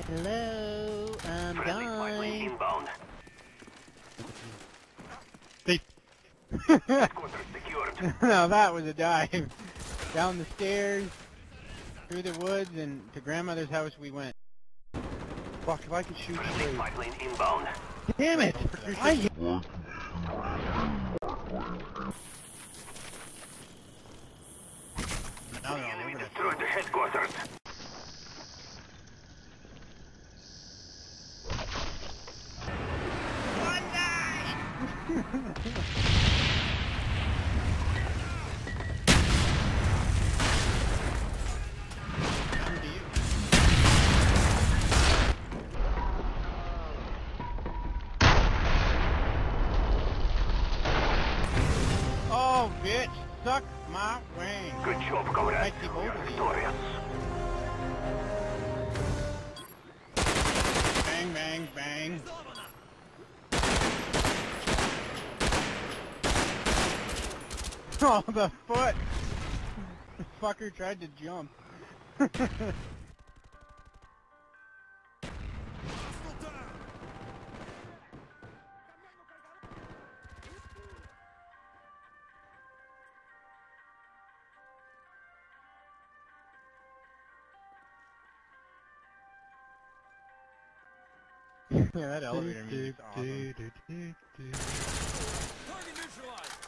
Hello, I'm dying. Inbound. Hey. Headquarters secured. Now that was a dive. Down the stairs, through the woods, and to grandmother's house we went. Fuck, if I could shoot Friendly straight. spy plane inbound. Damn it! Now they're all Enemy over destroyed the headquarters. Oh, bitch! Suck my wing! Good job, comrade. I keep We over are these. victorious. Bang, bang, bang. Oh, the foot! The fucker tried to jump. Yeah, that elevator music's awesome. Target neutralized.